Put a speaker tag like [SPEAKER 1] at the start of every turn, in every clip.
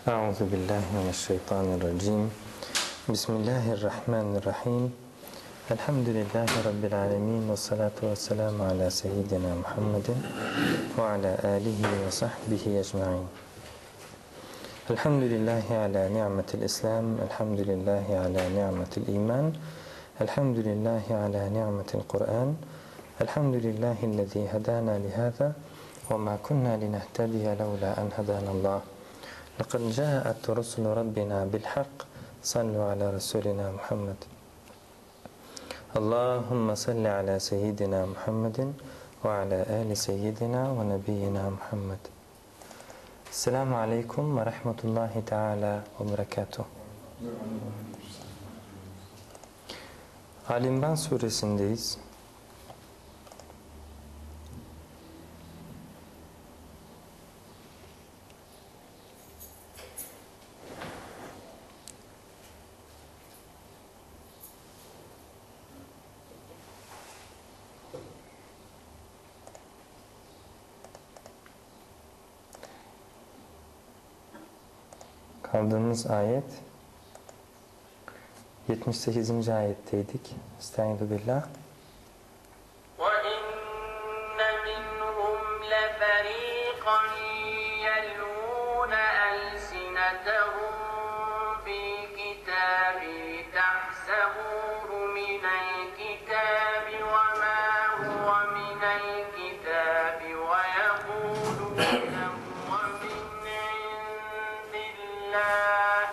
[SPEAKER 1] Euzu billahi mineşşeytanirracim. Bismillahirrahmanirrahim. Elhamdülillahi rabbil alamin ve salatu vesselamu ala seyyidina Muhammedin ve ala alihi ve sahbihi ecmaîn. Elhamdülillahi ala ni'metil İslam, elhamdülillahi ala ni'metil iman, elhamdülillahi ala ni'metil Kur'an, elhamdülillahillezî hedâna lihâzâ ve mâ kunnâ linehtediye levlâ en hedânallâh. لَقَدْ جَاءَتْ رُسُلُ رَبِّنَا بِالْحَقِّ صَلُّوا عَلَى رَسُولِنَا مُحَمَّدٍ اللهم صل على سيدنا محمد وعلى آل سيدنا ونبينا محمد. Selamun Aleyküm ve Rahmetullahi Teala ve Berekatuhu. Ali İmran suresindeyiz. Kaldığımız ayet 78. ayetteydik. Estaizu billah.
[SPEAKER 2] وَإِنَّ مِنْهُمْ لَفَرِيقًا يَلْوُونَ أَلْسِنَتَهُم بِالْكِتَابِ لِتَحْسَبُوهُ مِنَ الْكِتَابِ وَمَا هُوَ مِنَ الْكِتَابِ وَيَقُولُونَ هُوَ مِنْ عِندِ اللَّهِ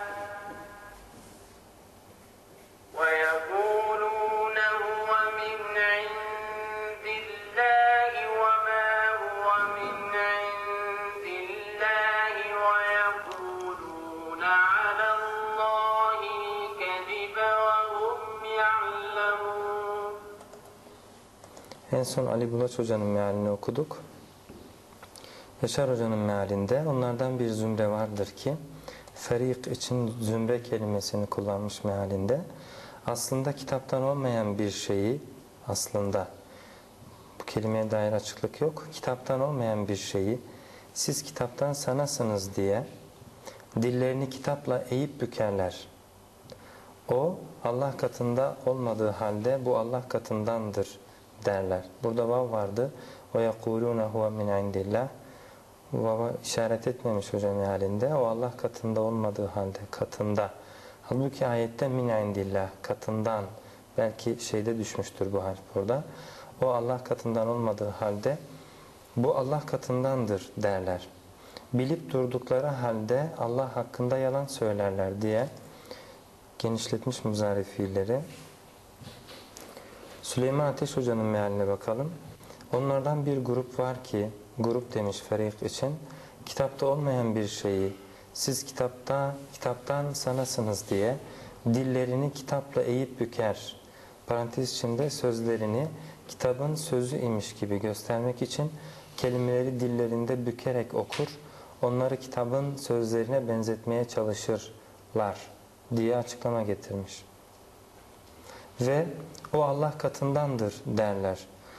[SPEAKER 2] وما هو من عند الله ويقولون على الله الكذب وهم يعلمون.
[SPEAKER 1] En son Ali Bulaç Hoca'nın mealini okuduk. Yaşar Hoca'nın mealinde onlardan bir zümre vardır ki ferik için zümre kelimesini kullanmış mealinde. Aslında kitaptan olmayan bir şeyi, aslında bu kelimeye dair açıklık yok, kitaptan olmayan bir şeyi siz kitaptan sanasınız diye dillerini kitapla eğip bükerler. O Allah katında olmadığı halde bu Allah katındandır derler. Burada vav vardı. وَيَقُولُونَ هُوَ مِنْ عِنْدِ اللّٰهِ Vava işaret etmemiş hocam mealinde. O Allah katında olmadığı halde, katında. Halbuki ayette min indillah, katından, belki şeyde düşmüştür bu harf burada. O Allah katından olmadığı halde bu Allah katındandır derler. Bilip durdukları halde Allah hakkında yalan söylerler diye genişletmiş muzari fiilleri. Süleyman Ateş Hoca'nın mealine bakalım. Onlardan bir grup var ki, grup demiş ferik için, kitapta olmayan bir şeyi siz kitaptan sanasınız diye dillerini kitapla eğip büker. Parantez içinde sözlerini kitabın sözü imiş gibi göstermek için kelimeleri dillerinde bükerek okur, onları kitabın sözlerine benzetmeye çalışırlar diye açıklama getirmiş. Ve o Allah katındandır derler.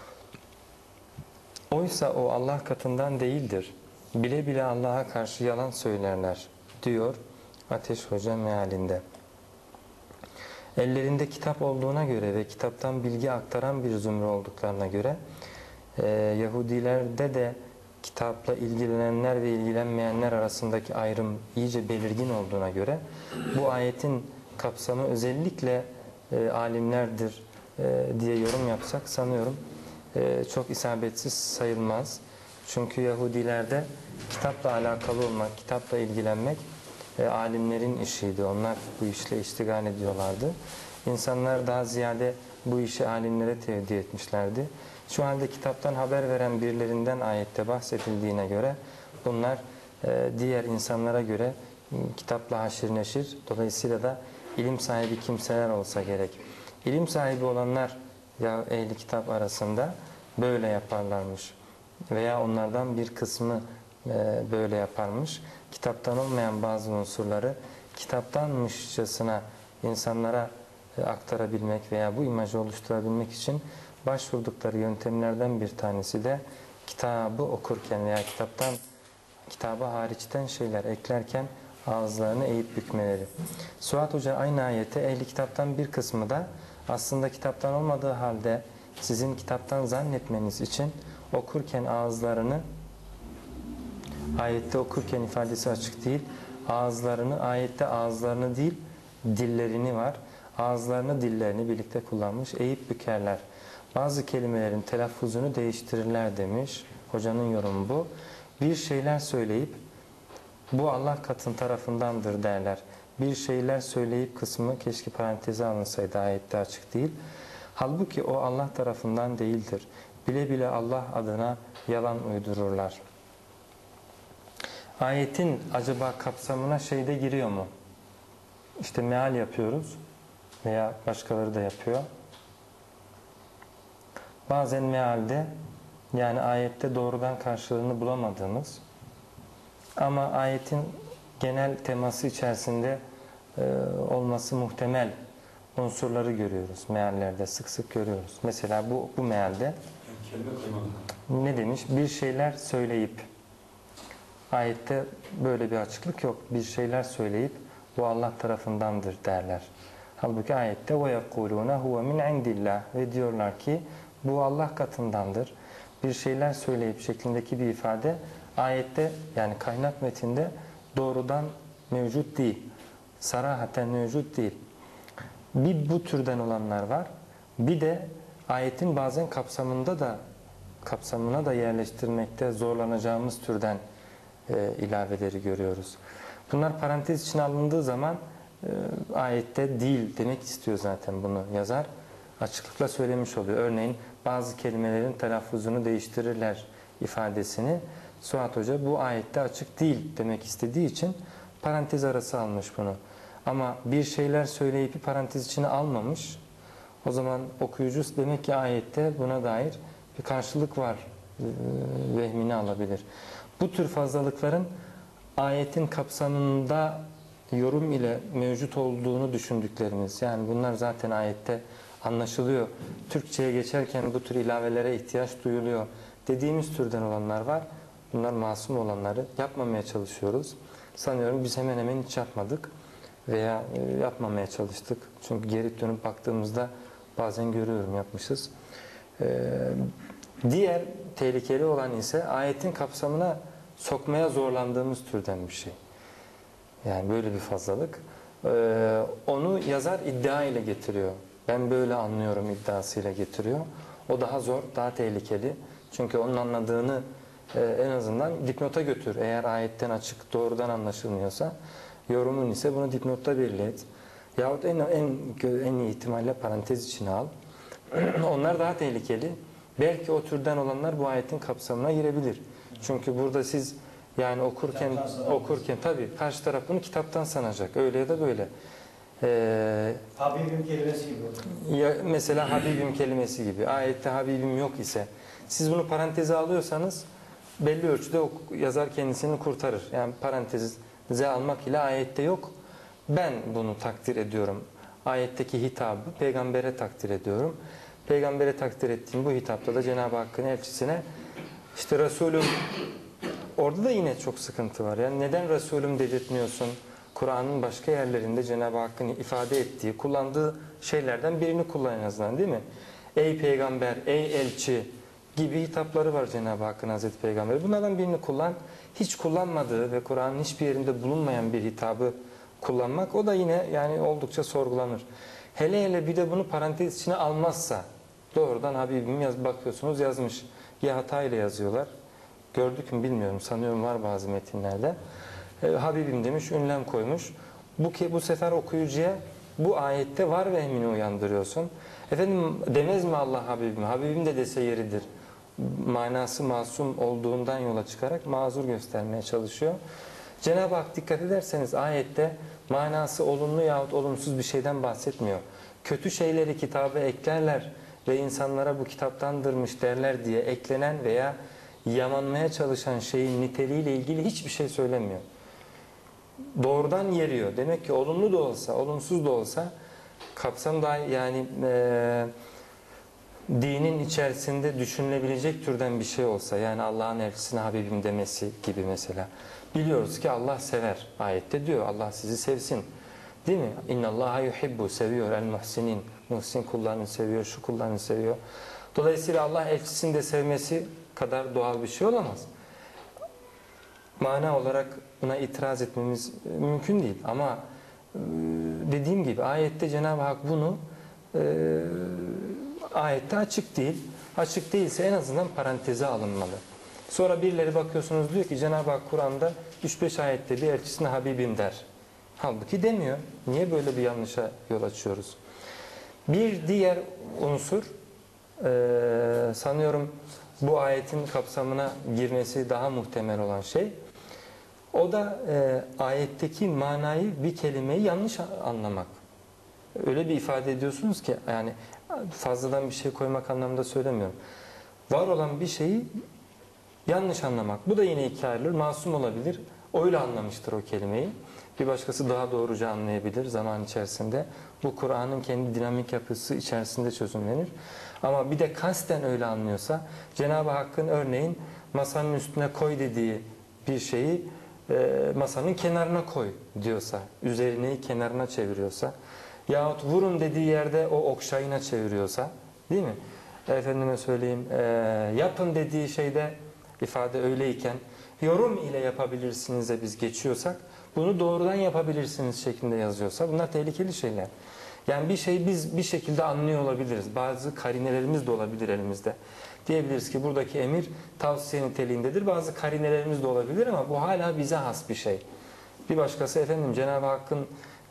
[SPEAKER 1] Oysa o Allah katından değildir. Bile bile Allah'a karşı yalan söylerler diyor Ateş Hoca mealinde. Ellerinde kitap olduğuna göre ve kitaptan bilgi aktaran bir zümre olduklarına göre Yahudilerde de kitapla ilgilenenler ve ilgilenmeyenler arasındaki ayrım iyice belirgin olduğuna göre bu ayetin kapsamı özellikle alimlerdir diye yorum yapsak sanıyorum çok isabetsiz sayılmaz. Çünkü Yahudilerde kitapla alakalı olmak, kitapla ilgilenmek alimlerin işiydi. Onlar bu işle iştigal ediyorlardı. İnsanlar daha ziyade bu işi alimlere tevdi etmişlerdi. Şu halde kitaptan haber veren birilerinden ayette bahsedildiğine göre bunlar diğer insanlara göre kitapla haşir neşir. Dolayısıyla da ilim sahibi kimseler olsa gerek. İlim sahibi olanlar ya ehli kitap arasında böyle yaparlarmış. Veya onlardan bir kısmı böyle yaparmış. Kitaptan olmayan bazı unsurları kitaptanmışçasına insanlara aktarabilmek veya bu imajı oluşturabilmek için başvurdukları yöntemlerden bir tanesi de kitabı okurken veya kitaba hariçten şeyler eklerken ağızlarını eğip bükmeleri. Suat Hoca aynı ayete ehli kitaptan bir kısmı da aslında kitaptan olmadığı halde sizin kitaptan zannetmeniz için okurken ağızlarını, ayette okurken ifadesi açık değil, ağızlarını, ayette ağızlarını değil dillerini var. Ağızlarını, dillerini birlikte kullanmış. Eğip bükerler. Bazı kelimelerin telaffuzunu değiştirirler demiş. Hocanın yorumu bu. Bir şeyler söyleyip bu Allah katın tarafındandır derler. Bir şeyler söyleyip kısmı keşke paranteze alınsaydı, ayette açık değil. Halbuki o Allah tarafından değildir. Bile bile Allah adına yalan uydururlar. Ayetin acaba kapsamına şeyde giriyor mu? İşte meal yapıyoruz veya başkaları da yapıyor. Bazen mealde, yani ayette doğrudan karşılığını bulamadığımız ama ayetin genel teması içerisinde olması muhtemel unsurları görüyoruz. Meallerde sık sık görüyoruz. Mesela bu mealde ne demiş? Bir şeyler söyleyip, ayette böyle bir açıklık yok. Bir şeyler söyleyip bu Allah tarafındandır derler. Halbuki ayette وَيَقُولُونَ هُوَ مِنْ عِنْدِ اللّٰهِ ve diyorlar ki bu Allah katındandır. Bir şeyler söyleyip şeklindeki bir ifade ayette, yani kaynak metinde doğrudan mevcut değil. Sarahaten mevcut değil. Bir bu türden olanlar var. Bir de ayetin bazen kapsamına da yerleştirmekte zorlanacağımız türden ilaveleri görüyoruz. Bunlar parantez içine alındığı zaman ayette değil demek istiyor zaten bunu yazar. Açıklıkla söylemiş oluyor. Örneğin bazı kelimelerin telaffuzunu değiştirirler ifadesini Suat Hoca bu ayette açık değil demek istediği için parantez arası almış bunu. Ama bir şeyler söyleyip bir parantez içine almamış. O zaman okuyucu demek ki ayette buna dair bir karşılık var vehmini alabilir. Bu tür fazlalıkların ayetin kapsamında yorum ile mevcut olduğunu düşündüklerimiz, yani bunlar zaten ayette anlaşılıyor. Türkçe'ye geçerken bu tür ilavelere ihtiyaç duyuluyor dediğimiz türden olanlar var. Bunlar masum olanları yapmamaya çalışıyoruz. Sanıyorum biz hemen hemen hiç yapmadık veya yapmamaya çalıştık. Çünkü geri dönüp baktığımızda bazen görüyorum yapmışız. Diğer tehlikeli olan ise ayetin kapsamına sokmaya zorlandığımız türden bir şey. Yani böyle bir fazlalık. Onu yazar iddia ile getiriyor. Ben böyle anlıyorum iddiasıyla getiriyor. O daha zor, daha tehlikeli. Çünkü onun anladığını en azından dipnota götür. Eğer ayetten açık doğrudan anlaşılmıyorsa, yorumun ise bunu dipnotta belli et. Yahut en iyi ihtimalle parantez içine al. Onlar daha tehlikeli. Belki o türden olanlar bu ayetin kapsamına girebilir. Çünkü burada siz yani okurken tabii karşı taraf bunu kitaptan sanacak. Öyle ya da böyle.
[SPEAKER 3] Habibim kelimesi gibi.
[SPEAKER 1] Ya mesela Habibim kelimesi gibi. Ayette Habibim yok ise siz bunu paranteze alıyorsanız belli ölçüde yazar kendisini kurtarır. Yani paranteze almak ile ayette yok. Ben bunu takdir ediyorum. Ayetteki hitabı peygambere takdir ediyorum. Peygambere takdir ettiğim bu hitapta da Cenab-ı Hakk'ın elçisine işte Resulüm, orada da yine çok sıkıntı var. Yani neden Resulüm dedirtmiyorsun? Kur'an'ın başka yerlerinde Cenab-ı Hakk'ın ifade ettiği, kullandığı şeylerden birini kullan en azından, değil mi? Ey peygamber, ey elçi gibi hitapları var Cenab-ı Hakk'ın Hazreti Peygamberi. Bunlardan birini kullan. Hiç kullanmadığı ve Kur'an'ın hiçbir yerinde bulunmayan bir hitabı kullanmak, o da yine yani oldukça sorgulanır. Hele hele bir de bunu parantez içine almazsa, doğrudan Habibim bakıyorsunuz yazmış. Ya hatayla yazıyorlar. Gördük mü bilmiyorum. Sanıyorum var bazı metinlerde. Habibim demiş, ünlem koymuş. Bu sefer okuyucuya bu ayette var vehmini uyandırıyorsun. Efendim demez mi Allah Habibim? Habibim de dese yeridir. Manası masum olduğundan yola çıkarak mazur göstermeye çalışıyor. Cenab-ı Hak dikkat ederseniz ayette manası olumlu yahut olumsuz bir şeyden bahsetmiyor. Kötü şeyleri kitaba eklerler ve insanlara bu kitaptandırmış derler diye eklenen veya yamanmaya çalışan şeyin niteliğiyle ilgili hiçbir şey söylemiyor. Doğrudan yeriyor. Demek ki olumlu da olsa, olumsuz da olsa kapsam da yani dinin içerisinde düşünülebilecek türden bir şey olsa, yani Allah'ın elçisine Habibim demesi gibi mesela. Biliyoruz ki Allah sever. Ayette diyor Allah sizi sevsin. Değil mi? İnnallaha yuhibbu, seviyor el muhsinin. Muhsin kullarını seviyor, şu kullarını seviyor. Dolayısıyla Allah elçisini de sevmesi kadar doğal bir şey olamaz. Mana olarak buna itiraz etmemiz mümkün değil. Ama dediğim gibi ayette Cenab-ı Hak bunu ayette açık değil. Açık değilse en azından paranteze alınmalı. Sonra birileri bakıyorsunuz diyor ki Cenab-ı Hak Kur'an'da 3-5 ayette bir elçisine Habibim der. Halbuki demiyor. Niye böyle bir yanlışa yol açıyoruz? Bir diğer unsur sanıyorum bu ayetin kapsamına girmesi daha muhtemel olan şey. O da ayetteki manayı, bir kelimeyi yanlış anlamak. Öyle bir ifade ediyorsunuz ki yani fazladan bir şey koymak anlamında söylemiyorum. Var olan bir şeyi yanlış anlamak. Bu da yine ikiye ayrılır. Masum olabilir. Öyle anlamıştır o kelimeyi. Bir başkası daha doğruca anlayabilir zaman içerisinde. Bu Kur'an'ın kendi dinamik yapısı içerisinde çözümlenir. Ama bir de kasten öyle anlıyorsa Cenab-ı Hakk'ın örneğin masanın üstüne koy dediği bir şeyi masanın kenarına koy diyorsa, üzerini kenarına çeviriyorsa yahut vurun dediği yerde o okşayına çeviriyorsa, değil mi? Efendime söyleyeyim, yapın dediği şeyde ifade öyleyken yorum ile yapabilirsiniz'e biz geçiyorsak bunu doğrudan yapabilirsiniz şeklinde yazıyorsa bunlar tehlikeli şeyler. Yani bir şeyi biz bir şekilde anlıyor olabiliriz. Bazı karinelerimiz de olabilir elimizde. Diyebiliriz ki buradaki emir tavsiye niteliğindedir. Bazı karinelerimiz de olabilir ama bu hala bize has bir şey. Bir başkası efendim Cenab-ı Hakk'ın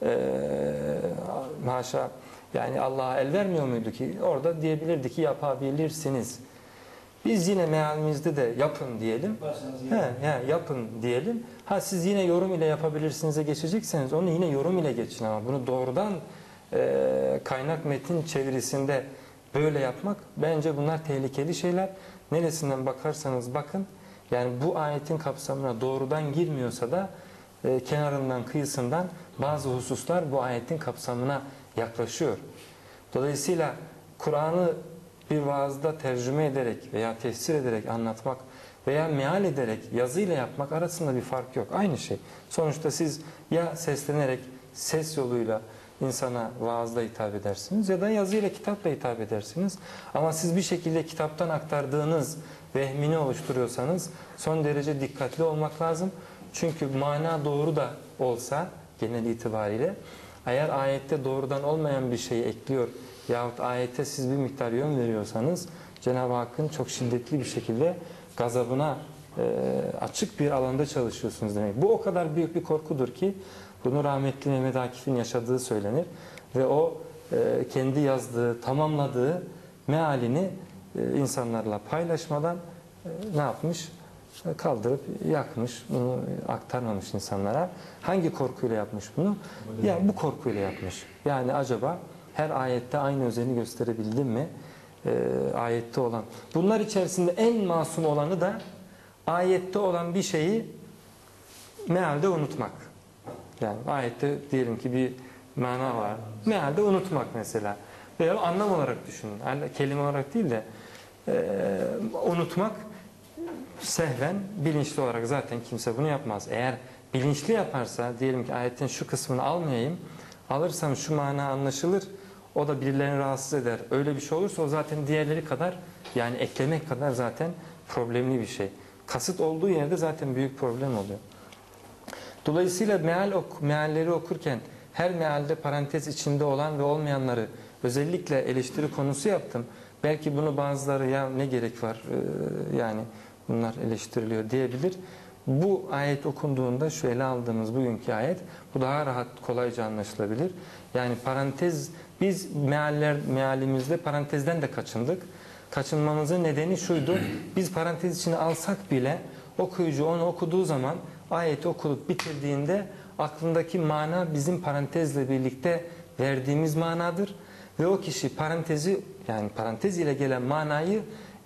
[SPEAKER 1] haşa yani Allah'a el vermiyor muydu ki? Orada diyebilirdi ki yapabilirsiniz. Biz yine mealimizde de yapın diyelim. Yapın diyelim. Ha siz yine yorum ile yapabilirsiniz'e geçecekseniz onu yine yorum ile geçin ama bunu doğrudan kaynak metin çevirisinde böyle yapmak bence bunlar tehlikeli şeyler. Neresinden bakarsanız bakın yani bu ayetin kapsamına doğrudan girmiyorsa da kenarından kıyısından bazı hususlar bu ayetin kapsamına yaklaşıyor. Dolayısıyla Kur'an'ı bir vaazda tercüme ederek veya tefsir ederek anlatmak veya meal ederek yazıyla yapmak arasında bir fark yok. Aynı şey. Sonuçta siz ya seslenerek ses yoluyla insana vaazla hitap edersiniz ya da yazıyla kitapla hitap edersiniz. Ama siz bir şekilde kitaptan aktardığınız vehmini oluşturuyorsanız son derece dikkatli olmak lazım. Çünkü mana doğru da olsa genel itibariyle eğer ayette doğrudan olmayan bir şeyi ekliyor yahut ayette siz bir miktar yön veriyorsanız Cenab-ı Hakk'ın çok şiddetli bir şekilde gazabına açık bir alanda çalışıyorsunuz demek. Bu o kadar büyük bir korkudur ki bunu rahmetli Mehmet Akif'in yaşadığı söylenir ve o kendi yazdığı, tamamladığı mealini insanlarla paylaşmadan ne yapmış? Kaldırıp yakmış, bunu aktarmamış insanlara. Hangi korkuyla yapmış bunu? Ya bu korkuyla yapmış. Yani acaba her ayette aynı özelliği gösterebildim mi? Ayette olan. Bunlar içerisinde en masum olanı da ayette olan bir şeyi mealde unutmak. Yani ayette diyelim ki bir mana var. Mealde unutmak mesela. Veya anlam olarak düşünün. Yani kelime olarak değil de unutmak sehven, bilinçli olarak zaten kimse bunu yapmaz. Eğer bilinçli yaparsa diyelim ki ayetin şu kısmını almayayım. Alırsam şu mana anlaşılır. O da birilerini rahatsız eder. Öyle bir şey olursa o zaten diğerleri kadar yani eklemek kadar zaten problemli bir şey. Kasıt olduğu yerde zaten büyük problem oluyor. Dolayısıyla mealleri okurken her mealde parantez içinde olan ve olmayanları özellikle eleştiri konusu yaptım. Belki bunu bazıları ya ne gerek var yani bunlar eleştiriliyor diyebilir. Bu ayet okunduğunda şu ele aldığımız bugünkü ayet bu daha rahat kolayca anlaşılabilir. Yani parantez biz mealimizde parantezden de kaçındık. Kaçınmamızın nedeni şuydu. Biz parantez içine alsak bile okuyucu onu okuduğu zaman ayeti okuyup bitirdiğinde aklındaki mana bizim parantezle birlikte verdiğimiz manadır. Ve o kişi parantezi yani parantez ile gelen manayı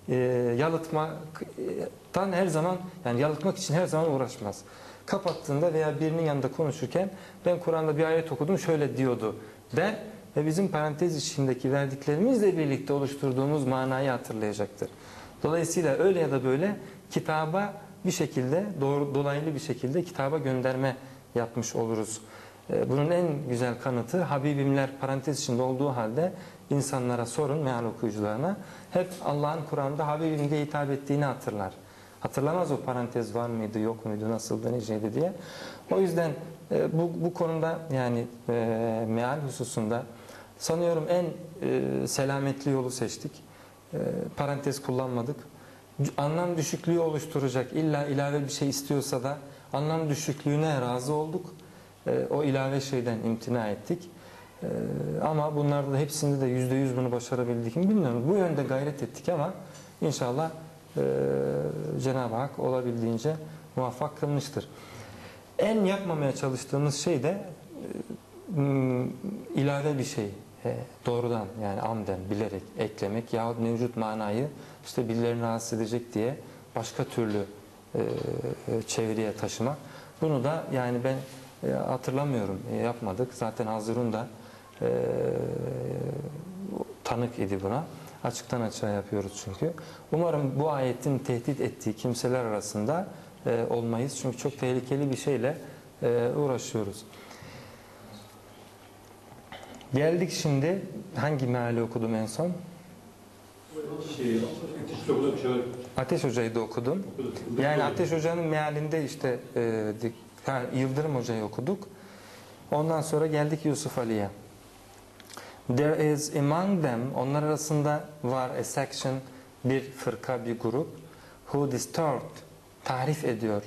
[SPEAKER 1] yalıtmaktan her zaman yani yalıtmak için her zaman uğraşmaz. Kapattığında veya birinin yanında konuşurken ben Kur'an'da bir ayet okudum şöyle diyordu der ve bizim parantez içindeki verdiklerimizle birlikte oluşturduğumuz manayı hatırlayacaktır. Dolayısıyla öyle ya da böyle kitaba bir şekilde dolaylı bir şekilde kitaba gönderme yapmış oluruz. Bunun en güzel kanıtı Habibimler parantez içinde olduğu halde insanlara sorun, meal okuyucularına. Hep Allah'ın Kur'an'da Habibim diye hitap ettiğini hatırlar. Hatırlamaz o parantez var mıydı, yok muydu, nasıldı, neceydi diye. O yüzden bu konuda yani meal hususunda sanıyorum en selametli yolu seçtik. Parantez kullanmadık. Anlam düşüklüğü oluşturacak illa ilave bir şey istiyorsa da anlam düşüklüğüne razı olduk. O ilave şeyden imtina ettik. Ama bunlarda da hepsinde de %100 bunu başarabildik mi bilmiyorum. Bu yönde gayret ettik ama inşallah Cenab-ı Hak olabildiğince muvaffak kılmıştır. En yapmamaya çalıştığımız şey de ilave bir şey. Doğrudan yani amden bilerek eklemek yahut mevcut manayı işte birilerini rahatsız edecek diye başka türlü çeviriye taşımak. Bunu da yani ben hatırlamıyorum, yapmadık. Zaten Hazırun da tanık idi buna. Açıktan açığa yapıyoruz çünkü. Umarım bu ayetin tehdit ettiği kimseler arasında olmayız. Çünkü çok tehlikeli bir şeyle uğraşıyoruz. Geldik şimdi hangi meali okudum en son? Ateş Hoca'yı da okudum. Yani Ateş Hoca'nın mealinde işte Yıldırım Hoca'yı okuduk. Ondan sonra geldik Yusuf Ali'ye. There is among them, onlar arasında var a section, bir fırka, bir grup, who distort, tahrif ediyor.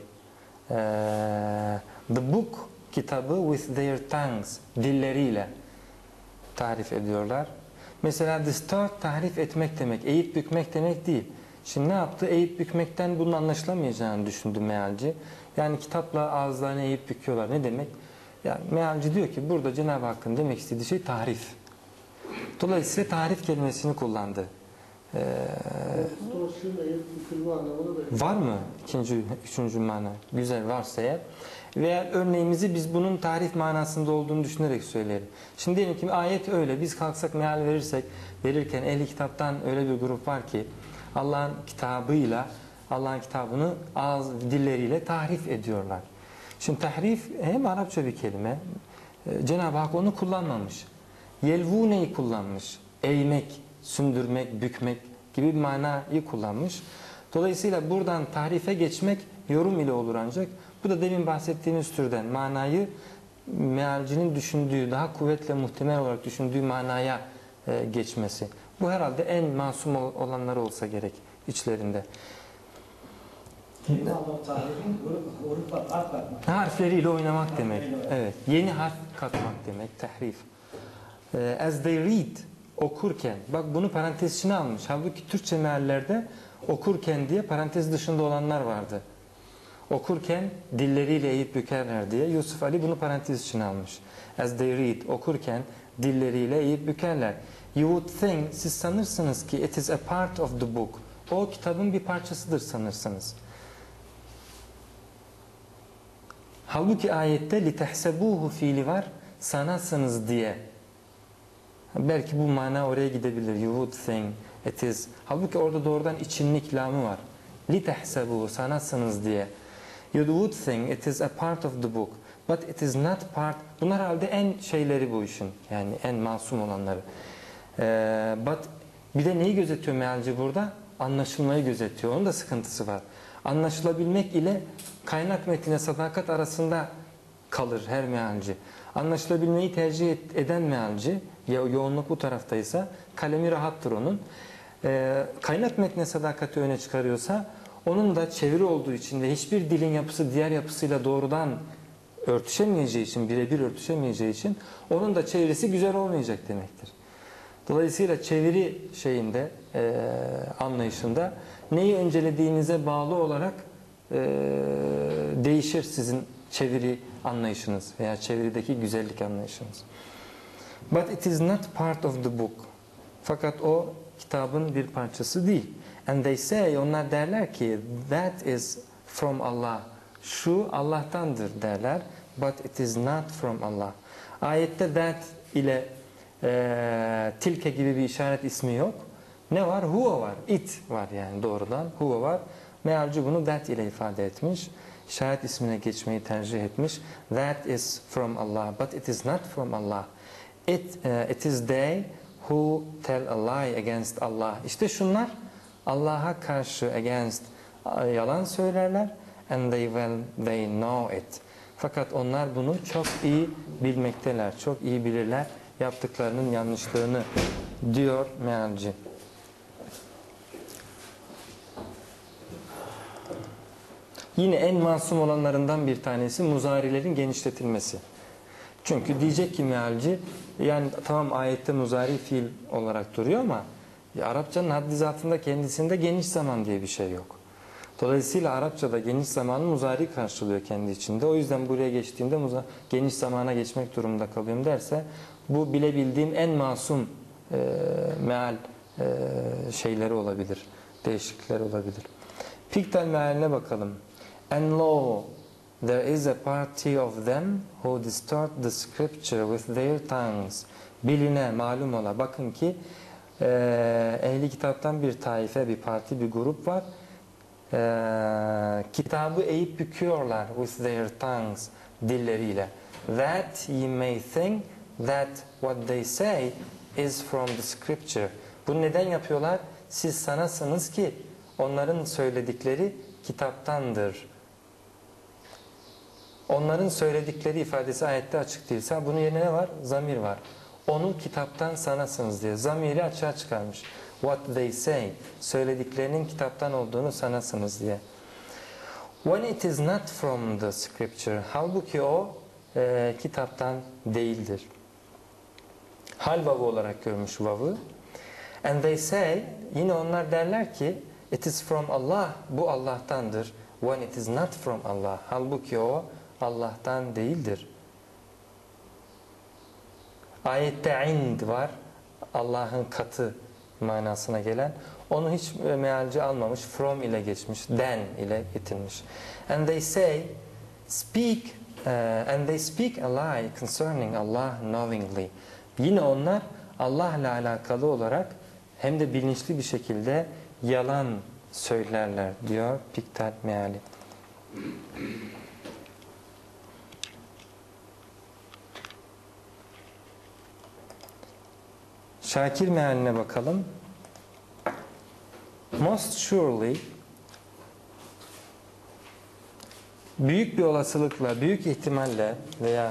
[SPEAKER 1] The book, kitabı with their tongues, dilleriyle tahrif ediyorlar. Mesela distort tahrif etmek demek, eğip bükmek demek değil. Şimdi ne yaptı? Eğip bükmekten bunun anlaşılamayacağını düşündü mealci. Yani kitapla ağızlarını eğip büküyorlar. Ne demek? Yani mealci diyor ki burada Cenab-ı Hakk'ın demek istediği şey tahrif. Dolayısıyla tahrif kelimesini kullandı. Var mı? Üçüncü mana. Güzel varsa eğer. Veya örneğimizi biz bunun tarif manasında olduğunu düşünerek söyleyelim. Şimdi diyelim ki ayet öyle. Biz kalksak meal verirken ehli kitaptan öyle bir grup var ki Allah'ın kitabıyla Allah'ın kitabını dilleriyle tahrif ediyorlar. Şimdi tahrif hem Arapça bir kelime. Cenab-ı Hak onu kullanmamış. Yelvune'yi kullanmış. Eğmek, sündürmek, bükmek gibi bir manayı kullanmış. Dolayısıyla buradan tahrife geçmek yorum ile olur ancak. Bu da demin bahsettiğimiz türden manayı mealcinin düşündüğü, daha kuvvetle muhtemel olarak düşündüğü manaya geçmesi. Bu herhalde en masum olanları olsa gerek içlerinde. Harfleriyle oynamak demek. Evet. Yeni harf katmak demek. Tahrif. As they read, okurken. Bak bunu parantez içine almış. Halbuki Türkçe meallerde okurken diye parantez dışında olanlar vardı. Okurken dilleriyle eğip bükerler diye. Yusuf Ali bunu parantez içine almış. As they read, okurken dilleriyle eğip bükerler. You would think, siz sanırsınız ki it is a part of the book. O kitabın bir parçasıdır sanırsınız. Halbuki ayette litehsebuhu fiili var, sanasınız diye. Belki bu mana oraya gidebilir. You would think it is. Halbuki orada doğrudan içinlik lamı var. Litehsebuhu, sanasınız diye. You would think it is a part of the book. But it is not part. Bunlar herhalde en şeyleri bu işin. Yani en masum olanları. But bir de neyi gözetiyor mealci burada? Anlaşılmayı gözetiyor. Onun da sıkıntısı var. Anlaşılabilmek ile kaynak metine sadakat arasında kalır her mealci. Anlaşılabilmeyi tercih eden mealci, yoğunluk bu taraftaysa kalemi rahattır onun. Kaynak metne sadakati öne çıkarıyorsa onun da çeviri olduğu için ve hiçbir dilin yapısı diğer yapısıyla doğrudan örtüşemeyeceği için, birebir örtüşemeyeceği için onun da çevirisi güzel olmayacak demektir. Dolayısıyla çeviri şeyinde, anlayışında neyi öncelediğinize bağlı olarak değişir sizin çeviri anlayışınız veya çevirideki güzellik anlayışınız. But it is not part of the book. Fakat o kitabın bir parçası değil. And they say, onlar derler ki that is from Allah. Şu Allah'tandır derler. But it is not from Allah. Ayette that ile tilke gibi bir işaret ismi yok. Ne var? Huve var. It var yani doğrudan. Huve var. Mealci bunu that ile ifade etmiş. İşaret ismine geçmeyi tercih etmiş. That is from Allah, but it is not from Allah. It is they who tell a lie against Allah. İşte şunlar Allah'a karşı against yalan söylerler. And they know it. Fakat onlar bunu çok iyi bilmekteler, çok iyi bilirler yaptıklarının yanlışlığını diyor mealci. Yine en masum olanlarından bir tanesi muzarilerin genişletilmesi. Çünkü diyecek ki mealci, yani tamam ayette muzari fiil olarak duruyor ama Arapçanın haddi zatında kendisinde geniş zaman diye bir şey yok. Dolayısıyla Arapçada geniş zamanı muzari karşılıyor kendi içinde. O yüzden buraya geçtiğimde geniş zamana geçmek durumunda kalıyorum derse, bu bilebildiğim en masum meal şeyleri olabilir, değişiklikler olabilir. Piktal mealine bakalım. And lo, there is a party of them who distort the scripture with their tongues. Biline, malum ola. Bakın ki ehli kitaptan bir taife, bir parti, bir grup var. Kitabı eğip büküyorlar with their tongues, dilleriyle. That ye may think that what they say is from the scripture. Bunu neden yapıyorlar? Siz sanasınız ki onların söyledikleri kitaptandır. Onların söyledikleri ifadesi ayette açık değilse, bunun yerine ne var? Zamir var. Onu kitaptan sanasınız diye zamiri açığa çıkarmış. What they say, söylediklerinin kitaptan olduğunu sanasınız diye. When it is not from the scripture, halbuki o kitaptan değildir. Hal vavı olarak görmüş vavı. And they say, yine onlar derler ki, it is from Allah, bu Allah'tandır. When it is not from Allah, halbuki o Allah'tan değildir. Ayette ind var, Allah'ın katı manasına gelen. Onu hiç mealci almamış, from ile geçmiş, than ile getirmiş. And they say, and they speak a lie concerning Allah knowingly. Yine onlar Allah ile alakalı olarak hem de bilinçli bir şekilde yalan söylerler diyor Piktal meali. Şakir mealine bakalım. Most surely, büyük bir olasılıkla, büyük ihtimalle veya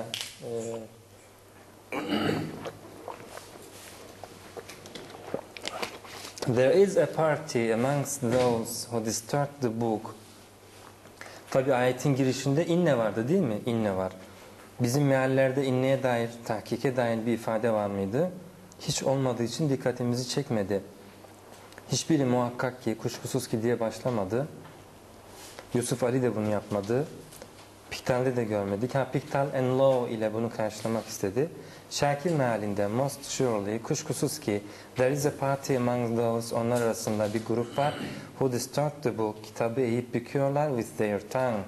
[SPEAKER 1] there is a party amongst those who distort the book. Tabi ayetin girişinde inne vardı değil mi? İnne var. Bizim meallerde inneye dair, tahkike dair bir ifade var mıydı? Hiç olmadığı için dikkatimizi çekmedi. Hiçbiri muhakkak ki, kuşkusuz ki diye başlamadı. Yusuf Ali de bunu yapmadı. Piktal'de de görmedik. Piktal and lo ile bunu karşılamak istedi. Şakir mealinde most surely, kuşkusuz ki, there is a party among those, onlar arasında bir grup var. Who distort the book, kitabı eğip büküyorlar with their tongue,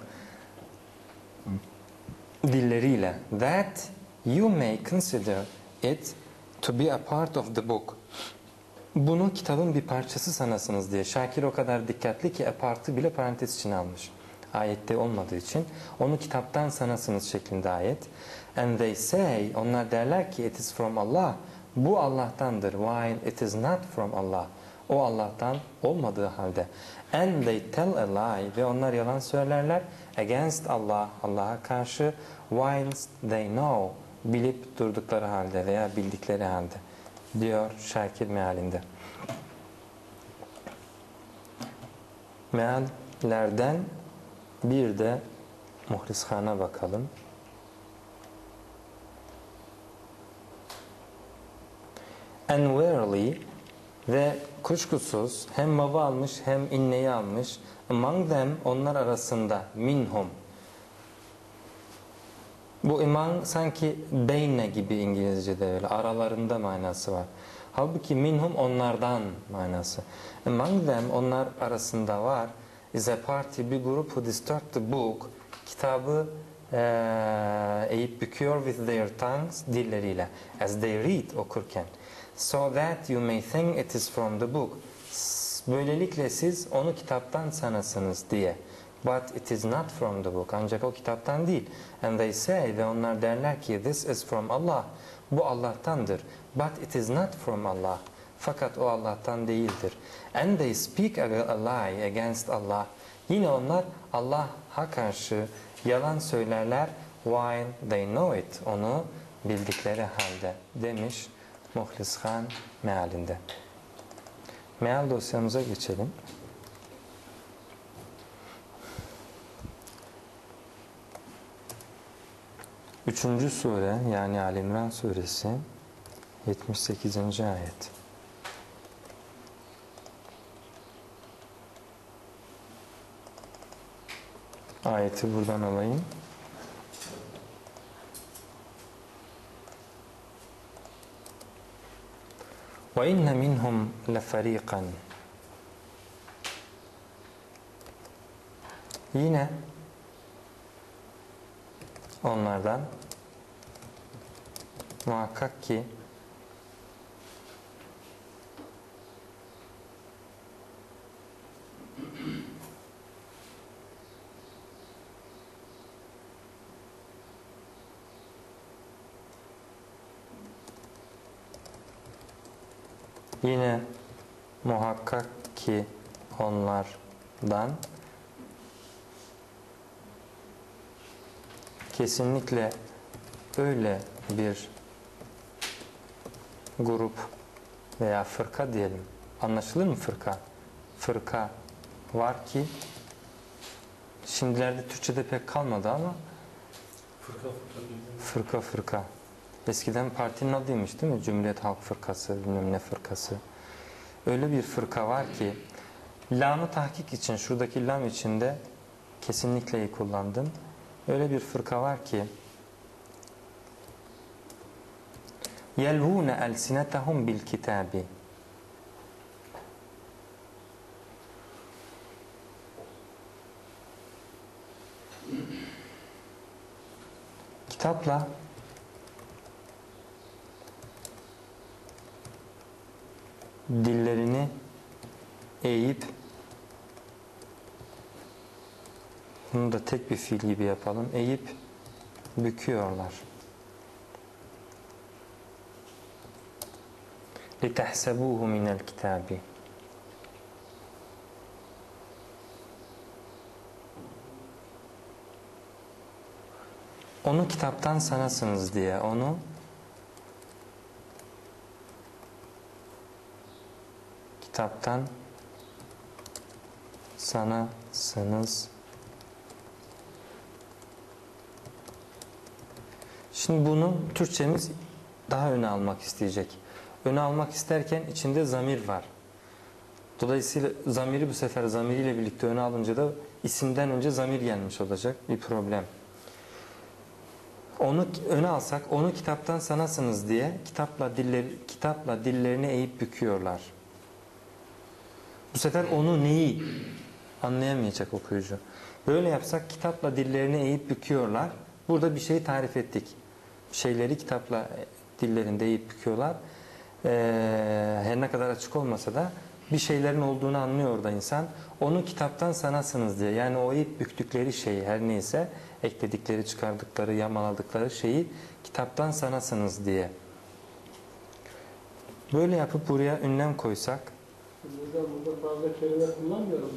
[SPEAKER 1] dilleriyle. That you may consider it to be a part of the book. Bunu kitabın bir parçası sanasınız diye. Şakir o kadar dikkatli ki a part'ı bile parantez içine almış. Ayette olmadığı için. Onu kitaptan sanasınız şeklinde ayet. And they say, onlar derler ki it is from Allah. Bu Allah'tandır. While it is not from Allah. O Allah'tan olmadığı halde. And they tell a lie. Ve onlar yalan söylerler. Against Allah. Allah'a karşı. Whilst they know. Bilip durdukları halde veya bildikleri halde. Diyor Şakir mealinde. Meallerden bir de Muhlis Han'a bakalım. And verily, ve kuşkusuz hem vav'ı almış hem inneyi almış. Among them, onlar arasında, minhum. Bu iman sanki beyne gibi İngilizce'de öyle aralarında manası var. Halbuki minhum onlardan manası. Among them, onlar arasında var. Is a party, bir grup who distort the book, kitabı eğip büküyor with their tongues, dilleriyle. As they read, okurken. So that you may think it is from the book. Böylelikle siz onu kitaptan sanasınız diye. But it is not from the book. Ancak o kitaptan değil. And they say, ve onlar derler ki, this is from Allah. Bu Allah'tandır. But it is not from Allah. Fakat o Allah'tan değildir. And they speak a lie against Allah. Yine onlar Allah'a karşı yalan söylerler. While they know it. Onu bildikleri halde demiş Muhlis Han mealinde. Meal dosyamıza geçelim. Üçüncü sure, yani Ali İmran suresi 78. ayet. Ayeti buradan alayım. وَاِنَّ مِنْهُمْ لَفَر۪يقًا. Yine onlardan muhakkak ki onlardan kesinlikle öyle bir grup veya fırka diyelim. Anlaşılır mı fırka? Fırka var ki şimdilerde Türkçe'de pek kalmadı ama fırka. Eskiden partinin adıymış değil mi? Cumhuriyet Halk Fırkası, bilmem ne fırkası. Öyle bir fırka var ki lamı tahkik için, şuradaki lam içinde kesinlikleyi kullandım. Öyle bir fırka var ki يَلْوُونَ أَلْسِنَتَهُمْ بِالْكِتَابِ. Kitapla dillerini eğip, bunu da tek bir fiil gibi yapalım, eğip büküyorlar. لِتَحْسَبُوهُ مِنَ الْكِتَابِ. Onu kitaptan sanasınız diye, onu kitaptan sanasınız. Şimdi bunu Türkçemiz daha öne almak isteyecek. Öne almak isterken içinde zamir var. Dolayısıyla zamiri bu sefer zamiriyle birlikte öne alınca da isimden önce zamir gelmiş olacak. Bir problem. Onu öne alsak, onu kitaptan sanasınız diye kitapla dillerini eğip büküyorlar. Bu sefer onu neyi anlayamayacak okuyucu. Böyle yapsak kitapla dillerini eğip büküyorlar. Burada bir şeyi tarif ettik. Şeyleri kitapla dillerinde eğip büküyorlar. Her ne kadar açık olmasa da bir şeylerin olduğunu anlıyor orada insan. Onu kitaptan sanasınız diye. Yani o eğip büktükleri şeyi her neyse ekledikleri, çıkardıkları, yamaladıkları şeyi kitaptan sanasınız diye. Böyle yapıp buraya ünlem koysak.
[SPEAKER 3] Burada fazla kelime kullanmıyorum.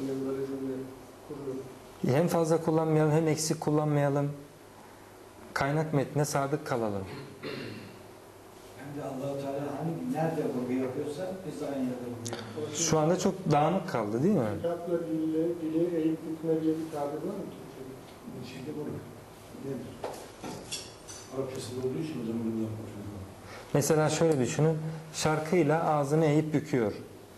[SPEAKER 1] Hem fazla kullanmayalım hem eksik kullanmayalım. Kaynak metnine sadık kalalım.
[SPEAKER 4] Hem de Allah-u Teala hani nerede vurgu yapıyorsa biz de aynı yerde vurgu yapıyoruz.
[SPEAKER 1] Şu anda çok dağınık kaldı değil mi?
[SPEAKER 3] Kitapla dili eğip bükme diye bir tabir var mı?
[SPEAKER 4] Bir şeyde vurgu. Nedir?
[SPEAKER 5] Arapçasında olduğu için o zaman bundan konuşuyoruz.
[SPEAKER 1] Mesela şöyle düşünün. Şarkıyla ağzını eğip büküyor.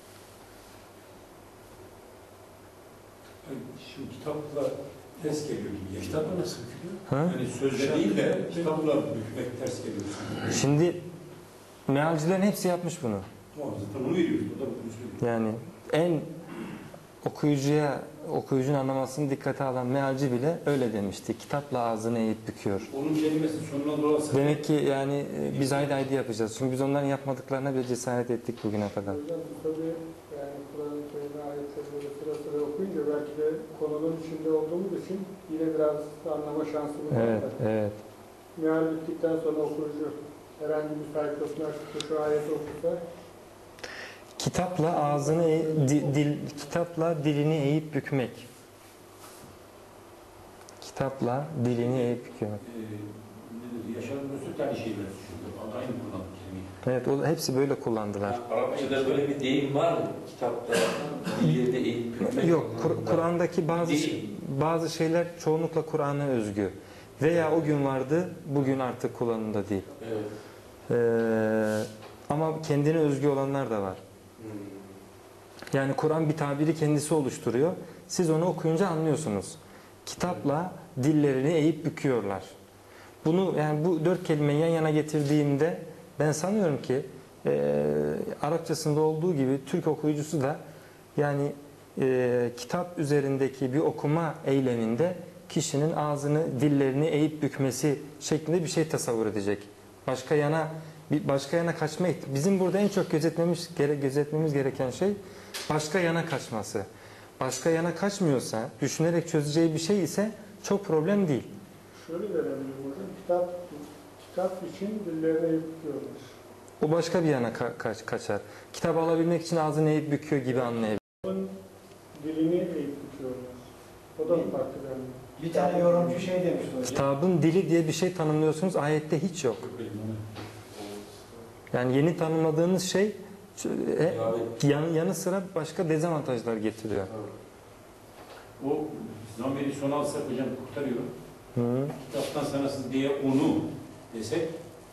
[SPEAKER 5] Yani şimdi kitapla ters geliyor gibi. Kitapla nasıl bükülüyor?
[SPEAKER 1] Ha?
[SPEAKER 5] Yani sözle değil de kitapla bükmek ters geliyor.
[SPEAKER 1] Şimdi mealcilerin hepsi yapmış bunu.
[SPEAKER 5] Tamam, zaten onu veriyoruz. O da bunu söylüyor.
[SPEAKER 1] Yani en okuyucunun anlamasını dikkate alan mealci bile öyle demişti. Kitapla ağzını eğip büküyor.
[SPEAKER 5] Onun kelimesi sonuna dolarsa...
[SPEAKER 1] Demek ki yani biz haydi yapacağız. Çünkü biz onların yapmadıklarına bile cesaret ettik bugüne kadar.
[SPEAKER 3] O yüzden bu tabi yani Kur'an'ın şeyini ayetleri böyle sıra sıra okuyunca belki de konunun içinde olduğumuz için yine biraz anlama şansımız
[SPEAKER 1] Evet,
[SPEAKER 3] var.
[SPEAKER 1] evet.
[SPEAKER 3] Meal bittikten sonra okuyucu herhangi bir sayfasını açıp şu ayeti okusa
[SPEAKER 1] Kitapla ağzını, kitapla dilini eğip bükmek. Kitapla dilini eğip bükmek.
[SPEAKER 5] Yaşar Mesut aynı şeyler düşünüyor. Aynı kullandı kelimeyi.
[SPEAKER 1] Evet, hepsi böyle kullandılar.
[SPEAKER 6] Arapçada böyle bir deyim var mı? Kitapta dilleri eğip bükmek.
[SPEAKER 1] Yok, Kur'an'daki
[SPEAKER 6] Değil.
[SPEAKER 1] bazı şeyler çoğunlukla Kur'an'a özgü. Veya o gün vardı, bugün artık kullanımda değil.
[SPEAKER 6] Evet.
[SPEAKER 1] Ama kendine özgü olanlar da var. Yani Kur'an bir tabiri kendisi oluşturuyor. Siz onu okuyunca anlıyorsunuz. Kitapla dillerini eğip büküyorlar. Bunu, yani bu 4 kelimeyi yan yana getirdiğimde ben sanıyorum ki Arapçasında olduğu gibi Türk okuyucusu da yani kitap üzerindeki bir okuma eyleminde kişinin ağzını, dillerini eğip bükmesi şeklinde bir şey tasavvur edecek. Başka yana kaçma, bizim burada en çok gözetmemiz gereken şey başka yana kaçması. Başka yana kaçmıyorsa, düşünerek çözeceği bir şey ise çok problem değil.
[SPEAKER 3] şöyle verebilirim hocam. Kitap için dillerini eğip büküyorlar.
[SPEAKER 1] O başka bir yana kaçar. Kitabı alabilmek için ağzını eğip büküyor gibi anlayabilir.
[SPEAKER 3] Onun dilini eğip büküyorlar. O da farklı bir anlam.
[SPEAKER 4] Bir tane yorumcu şey demişti hocam.
[SPEAKER 1] Kitabın dili diye bir şey tanımlıyorsunuz, ayette hiç yok. Yani yeni tanımladığınız şey yanı sıra başka dezavantajlar getiriyor.
[SPEAKER 5] O zamiri sona alsak hocam kurtarıyor.
[SPEAKER 1] Hı.
[SPEAKER 5] Kitaptan sanasız diye onu desek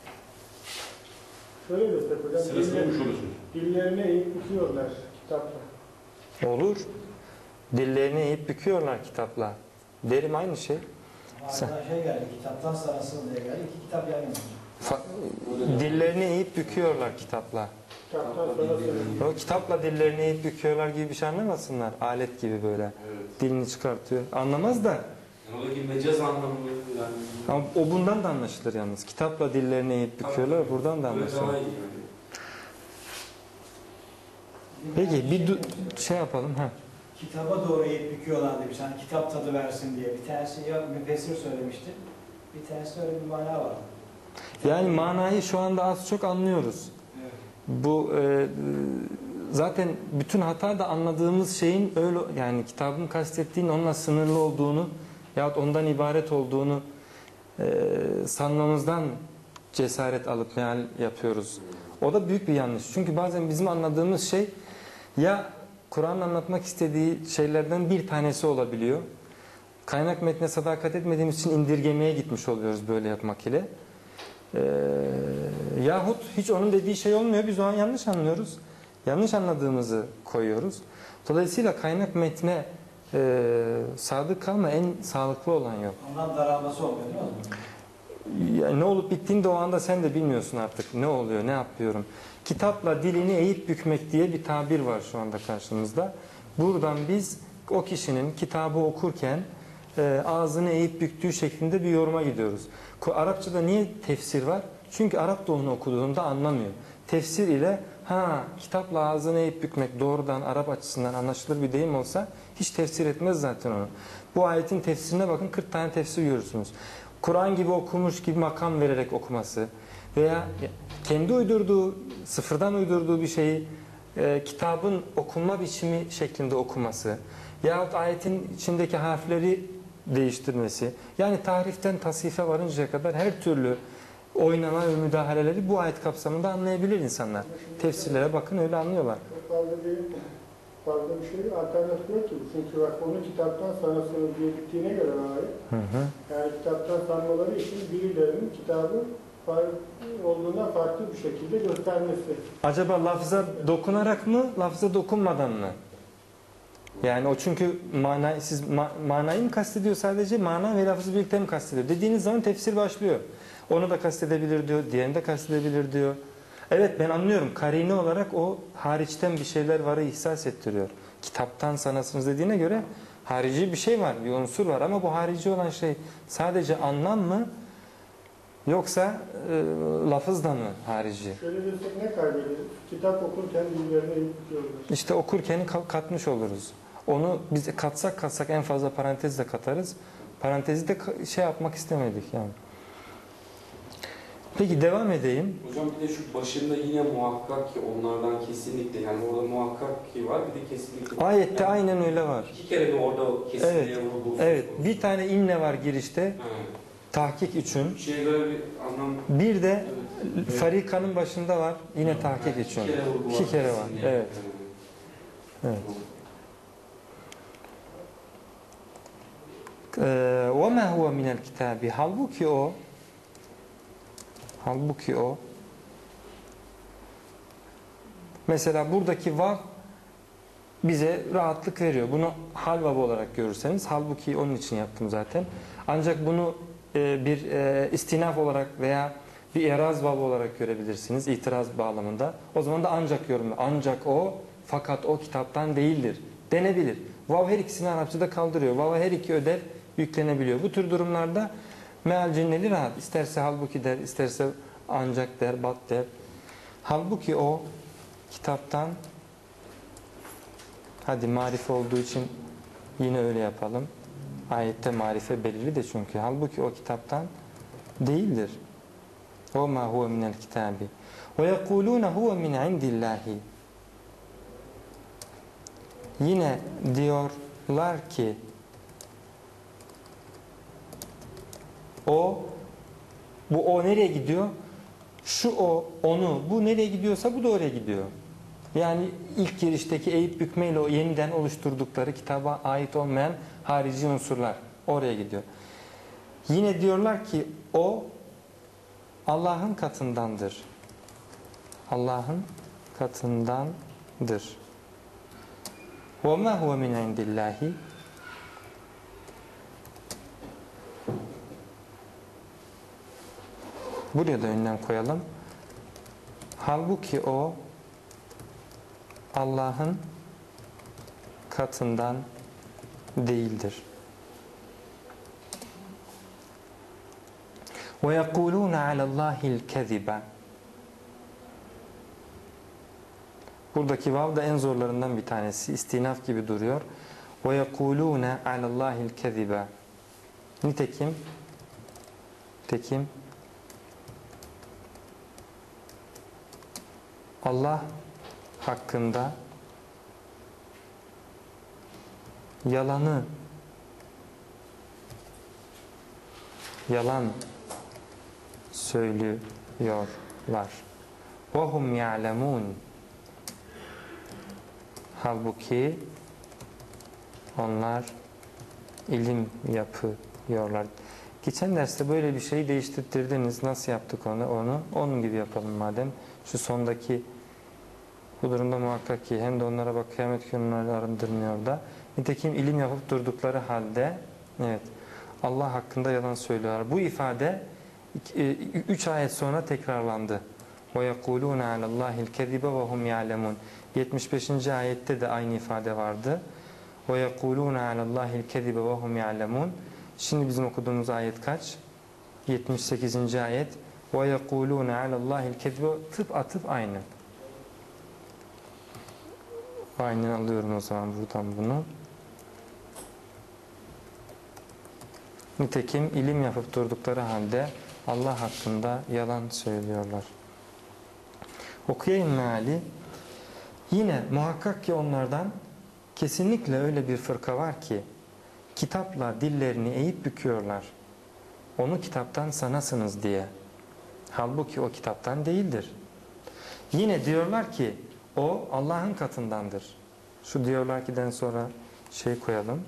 [SPEAKER 3] Şöyle desek hocam.
[SPEAKER 5] sırası olmuş olursunuz.
[SPEAKER 3] Dillerini eğip büküyorlar kitapla.
[SPEAKER 1] Olur. Dillerini eğip büküyorlar kitapla. Derim aynı şey.
[SPEAKER 4] Arkadan şey geldi, kitaptan sanasın diye geldi. İki kitap yan yana.
[SPEAKER 1] Dillerini eğip büküyorlar kitapla.
[SPEAKER 3] Kitaptan sonra
[SPEAKER 1] O kitapla dillerini eğip büküyorlar gibi bir şey anlamasınlar. Alet gibi böyle.
[SPEAKER 6] Evet.
[SPEAKER 1] Dilini çıkartıyor. Anlamaz da.
[SPEAKER 6] Yani oradaki mecaz anlamı yani.
[SPEAKER 1] Ama o bundan da anlaşılır yalnız. Kitapla dillerini eğip büküyorlar. Buradan da
[SPEAKER 6] Böyle
[SPEAKER 1] anlaşılır.
[SPEAKER 6] daha iyi yani.
[SPEAKER 1] Peki bir şey yapalım. Ha.
[SPEAKER 4] Kitaba doğru eğip büküyorlar demiş. Hani kitap tadı versin diye. Bir tanesi ya müfessir söylemişti. Bir tanesi öyle bir mana var.
[SPEAKER 1] Yani manayı şu anda az çok anlıyoruz.
[SPEAKER 4] Evet.
[SPEAKER 1] Bu zaten bütün hata da anladığımız şeyin öyle, yani kitabın kastettiğinin onunla sınırlı olduğunu yahut ondan ibaret olduğunu sanmamızdan cesaret alıp meal yapıyoruz. O da büyük bir yanlış. Çünkü bazen bizim anladığımız şey ya Kur'an'ın anlatmak istediği şeylerden bir tanesi olabiliyor. Kaynak metne sadakat etmediğimiz için indirgemeye gitmiş oluyoruz böyle yapmak ile. Yahut hiç onun dediği şey olmuyor. Biz o an yanlış anlıyoruz. Yanlış anladığımızı koyuyoruz. Dolayısıyla kaynak metne sadık kalma en sağlıklı olan yok.
[SPEAKER 4] Ondan daralması olmuyor değil mi?
[SPEAKER 1] Yani ne olup bittiğini de o anda sen de bilmiyorsun artık. Ne oluyor, ne yapıyorum. Kitapla dilini eğip bükmek diye bir tabir var şu anda karşımızda. Buradan biz o kişinin kitabı okurken ağzını eğip büktüğü şeklinde bir yoruma gidiyoruz. Arapçada niye tefsir var? Çünkü Arap da onu okuduğunda anlamıyor. Tefsir ile kitapla ağzını eğip bükmek doğrudan Arap açısından anlaşılır bir deyim olsa hiç tefsir etmez zaten onu. Bu ayetin tefsirine bakın, 40 tane tefsir görürsünüz. Kur'an gibi okumuş gibi makam vererek okuması veya kendi uydurduğu, sıfırdan uydurduğu bir şeyi kitabın okunma biçimi şeklinde okuması yahut ayetin içindeki harfleri değiştirmesi, yani tahriften tashife varıncaya kadar her türlü oynama ve müdahaleleri bu ayet kapsamında anlayabilir insanlar. Tefsirlere bakın, öyle anlıyorlar.
[SPEAKER 3] çok fazla bir şey alternatif yok ki. Çünkü bak onu kitaptan sanasını diye bittiğine göre ayet. Yani kitaptan sanmaları için birilerinin kitabı olduğundan farklı bir şekilde göstermesi.
[SPEAKER 1] Acaba lafza dokunarak mı, lafza dokunmadan mı? Yani o çünkü siz manayı mı kastediyor sadece, mana ve lafzı birlikte mi kastediyor? Dediğiniz zaman tefsir başlıyor. Onu da kastedebilir diyor, diğerini de kastedebilir diyor. Evet, ben anlıyorum. Karine olarak o hariçten bir şeyler varı ihsas ettiriyor. Kitaptan sanasınız dediğine göre harici bir şey var, bir unsur var ama bu harici olan şey sadece anlam mı? Yoksa lafızla mı harici?
[SPEAKER 3] Şöyle desek ne kaybederiz? Kitap okurken birbirlerine yıkıyorlar.
[SPEAKER 1] İşte okurkeni katmış oluruz. Onu biz katsak en fazla parantez de katarız. Parantezi de şey yapmak istemedik yani. Peki devam edeyim.
[SPEAKER 6] Hocam bir de şu başında yine muhakkak ki onlardan kesinlikle, yani orada muhakkak ki var, bir de kesinlikle.
[SPEAKER 1] Ayette
[SPEAKER 6] yani
[SPEAKER 1] aynen öyle var.
[SPEAKER 6] İki kere de orada kesinliğe
[SPEAKER 1] Evet.
[SPEAKER 6] vurgu.
[SPEAKER 1] Evet, bir tane inne var girişte
[SPEAKER 6] Evet.
[SPEAKER 1] tahkik için.
[SPEAKER 6] Şeye göre bir anlam.
[SPEAKER 1] Bir de
[SPEAKER 6] Evet.
[SPEAKER 1] farikanın başında var yine tahkik için.
[SPEAKER 6] İki kere vurgu var.
[SPEAKER 1] İki kere var.
[SPEAKER 6] kesinliğe.
[SPEAKER 1] Evet. Evet. وَمَا هُوَ مِنَ الْكِتَابِ Halbuki o mesela buradaki vav bize rahatlık veriyor. Bunu hal vavı olarak görürseniz, halbuki onun için yaptım zaten. Ancak bunu bir istinaf olarak veya bir eraz vavı olarak görebilirsiniz, itiraz bağlamında. O zaman da ancak yorumlu. Ancak o, fakat o kitaptan değildir denebilir. Vav her ikisini Arapçada kaldırıyor. Vav'a her iki ödev yüklenebiliyor. Bu tür durumlarda meal cümleli rahat. İsterse halbuki der, isterse ancak der, bat der. Halbuki o kitaptan, hadi marife olduğu için yine öyle yapalım. Ayette marife belirli de çünkü. Halbuki o kitaptan değildir. وَمَا هُوَ مِنَ الْكِتَابِ وَيَقُولُونَ هُوَ مِنْ عِنْدِ اللّٰهِ Yine diyorlar ki bu nereye gidiyor? Bu nereye gidiyorsa bu da oraya gidiyor. Yani ilk girişteki eğip bükmeyle o yeniden oluşturdukları kitaba ait olmayan harici unsurlar oraya gidiyor. Yine diyorlar ki o Allah'ın katındandır. Allah'ın katındandır. وَمَا هُوَ مِنْ عِنْدِ اللّٰهِ Buraya da önlem koyalım. Halbuki o Allah'ın katından değildir. وَيَقُولُونَ عَلَى اللّٰهِ الْكَذِبَ Buradaki vav da en zorlarından bir tanesi. İstinaf gibi duruyor. وَيَقُولُونَ عَلَى اللّٰهِ الْكَذِبَ Nitekim Allah hakkında yalan söylüyorlar. وَهُمْ يَعْلَمُونَ Halbuki onlar ilim yapıyorlar. Geçen derste böyle bir şeyi değiştirdiniz. Nasıl yaptık onu? Onun gibi yapalım madem. Şu sondaki bu durumda muhakkak ki hem de onlara bak kıyamet günü onları arındırmıyor da. Nitekim ilim yapıp durdukları halde evet Allah hakkında yalan söylüyorlar. Bu ifade 3 ayet sonra tekrarlandı. وَيَقُولُونَ عَلَى اللّٰهِ الْكَذِبَ وَهُمْ يَعْلَمُونَ 75. ayette de aynı ifade vardı. وَيَقُولُونَ عَلَى اللّٰهِ الْكَذِبَ وَهُمْ يَعْلَمُونَ Şimdi bizim okuduğumuz ayet kaç? 78. ayet. وَيَقُولُونَ عَلَى اللّٰهِ الْكَذِبَ Tıpatıp aynı. Aynen alıyorum o zaman buradan bunu. Nitekim ilim yapıp durdukları halde Allah hakkında yalan söylüyorlar. Okuyayım meali. Yine muhakkak ki onlardan kesinlikle öyle bir fırka var ki kitapla dillerini eğip büküyorlar. Onu kitaptan sanasınız diye. Halbuki o kitaptan değildir. Yine diyorlar ki o Allah'ın katındandır. Şu diyorlar ki'den sonra koyalım.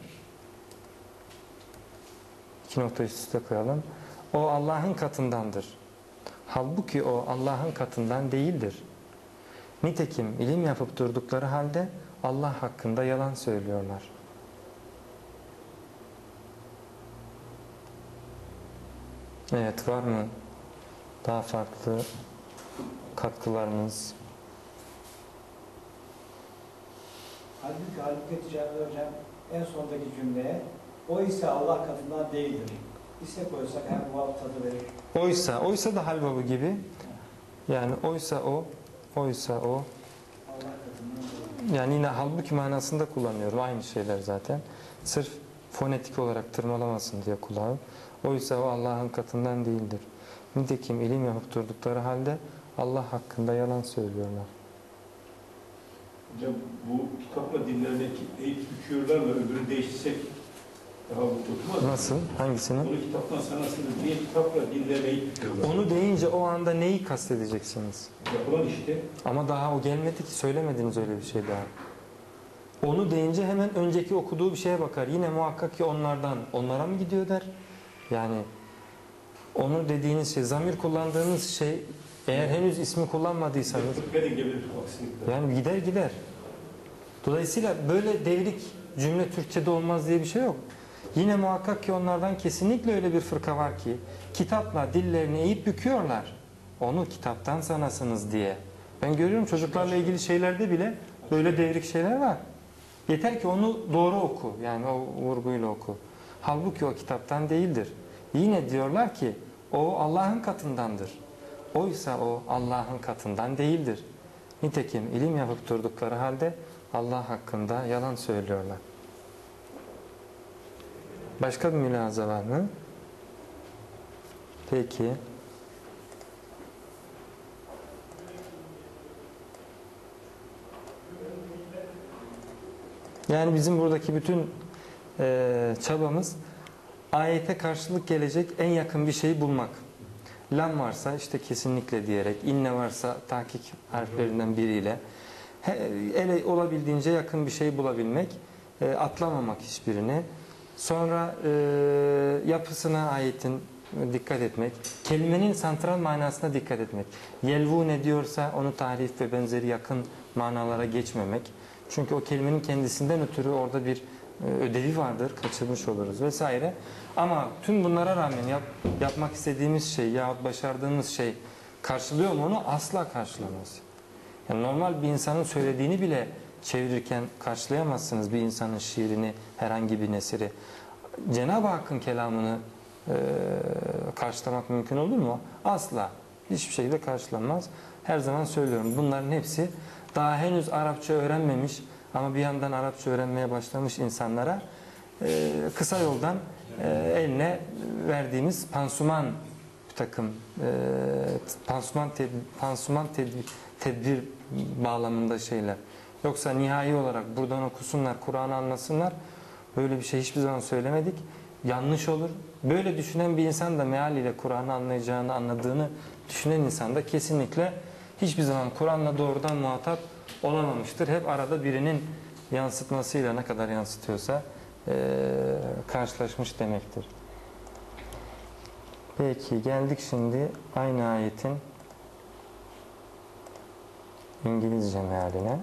[SPEAKER 1] 2 nokta üst üste koyalım. O Allah'ın katındandır. Halbuki o Allah'ın katından değildir. Nitekim ilim yapıp durdukları halde Allah hakkında yalan söylüyorlar. Evet, var mı daha farklı katkılarınız?
[SPEAKER 4] Halbuki ticaret hocam en sondaki cümleye o ise Allah katından değildir. İse koysak hem muhaf tadı verir.
[SPEAKER 1] Oysa da halbuki gibi. Yani oysa o.
[SPEAKER 4] Allah katından
[SPEAKER 1] Yani yine halbuki manasında kullanıyorum. Aynı şeyler zaten. Sırf fonetik olarak tırmalamasın diye kullanıyorum. Oysa o Allah'ın katından değildir. Nitekim ilim yapıp durdukları halde Allah hakkında yalan söylüyorlar.
[SPEAKER 5] Hocam bu kitapla dinlerine eğip büküyorlar da öbürü değiştirsek daha bu tutmaz.
[SPEAKER 1] Nasıl? Hangisini?
[SPEAKER 5] Onu kitaptan sanasını diye kitapla dinlerine eğip büküyorlar.
[SPEAKER 1] Onu deyince o anda neyi kastedeceksiniz?
[SPEAKER 5] Yapılan işte.
[SPEAKER 1] Ama daha o gelmedi ki, söylemediniz öyle bir şey daha. Onu deyince hemen önceki okuduğu bir şeye bakar. Yine muhakkak ki onlara mı gidiyor der. Yani onu dediğiniz şey, zamir kullandığınız şey, eğer henüz ismi kullanmadıysanız
[SPEAKER 5] Verin gelir aksilikler.
[SPEAKER 1] yani gider. Dolayısıyla böyle devrik cümle Türkçe'de olmaz diye bir şey yok. Yine muhakkak ki onlardan kesinlikle öyle bir fırka var ki kitapla dillerini eğip büküyorlar. Onu kitaptan sanasınız diye. Ben görüyorum çocuklarla ilgili şeylerde bile böyle devrik şeyler var. Yeter ki onu doğru oku. Yani o vurguyla oku. Halbuki o kitaptan değildir. Yine diyorlar ki o Allah'ın katındandır. Oysa o Allah'ın katından değildir. Nitekim ilim yapıp durdukları halde Allah hakkında yalan söylüyorlar. Başka bir mülahaza var mı? Peki. Yani bizim buradaki bütün çabamız ayete karşılık gelecek en yakın bir şeyi bulmak. Lam varsa işte kesinlikle diyerek, inne varsa tahkik harflerinden biriyle ele olabildiğince yakın bir şey bulabilmek, atlamamak hiçbirini. Sonra yapısına ayetin dikkat etmek, kelimenin santral manasına dikkat etmek. Yelvu ne diyorsa onu tahrif ve benzeri yakın manalara geçmemek. Çünkü o kelimenin kendisinden ötürü orada bir ödevi vardır, kaçırmış oluruz vesaire. Ama tüm bunlara rağmen yapmak istediğimiz şey yahut başardığımız şey karşılıyor mu onu? Asla karşılamaz. Yani normal bir insanın söylediğini bile çevirirken karşılayamazsınız bir insanın şiirini, herhangi bir nesiri. Cenab-ı Hakk'ın kelamını karşılamak mümkün olur mu? Asla. Hiçbir şekilde karşılanmaz. Her zaman söylüyorum. Bunların hepsi daha henüz Arapça öğrenmemiş ama bir yandan Arapça öğrenmeye başlamış insanlara kısa yoldan eline verdiğimiz pansuman bir takım pansuman tedbir bağlamında şeyler. Yoksa nihai olarak buradan okusunlar, Kur'an'ı anlasınlar. Böyle bir şey hiçbir zaman söylemedik. Yanlış olur. Böyle düşünen bir insan da mealiyle Kur'an'ı anlayacağını, anladığını düşünen insan da kesinlikle hiçbir zaman Kur'an'la doğrudan muhatap olamamıştır. Hep arada birinin yansıtmasıyla ne kadar yansıtıyorsa karşılaşmış demektir. Peki geldik şimdi aynı ayetin İngilizce mealine.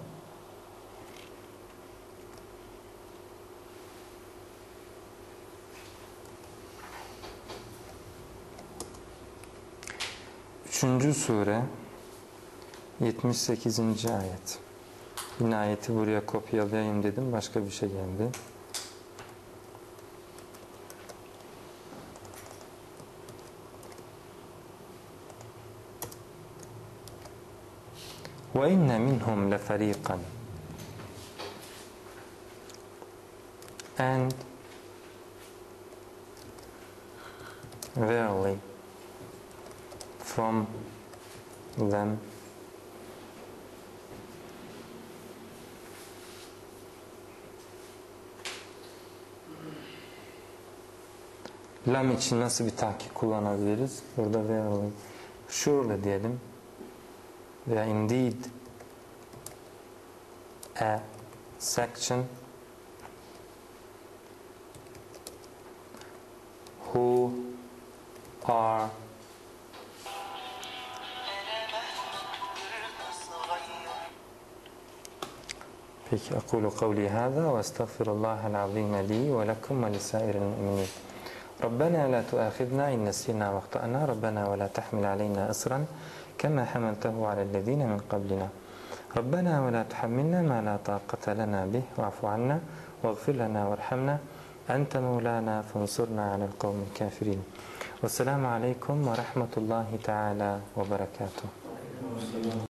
[SPEAKER 1] Üçüncü sure 78. ayet. Yine ayeti buraya kopyalayayım dedim. Başka bir şey geldi. وَاِنَّ مِنْهُمْ لَفَر۪يقًا And verily from them lam için nasıl bir tahkik kullanabiliriz? Burada verily surely diyelim veya indeed a section who are peki akulu kavli hâzâ ve estağfirullâhel azîme lî ve lekum ve lisâiril mu'minîn. ربنا لا تؤاخذنا إن نسينا واخطأنا ربنا ولا تحمل علينا إصرا كما حملته على الذين من قبلنا ربنا ولا تحملنا ما لا طاقة لنا به واعف عنا واغفر لنا وارحمنا Ente mevlana fansurna alel kavmil kafirin. Vesselamu aleyküm ve rahmetullahi teala ve berekatuhu.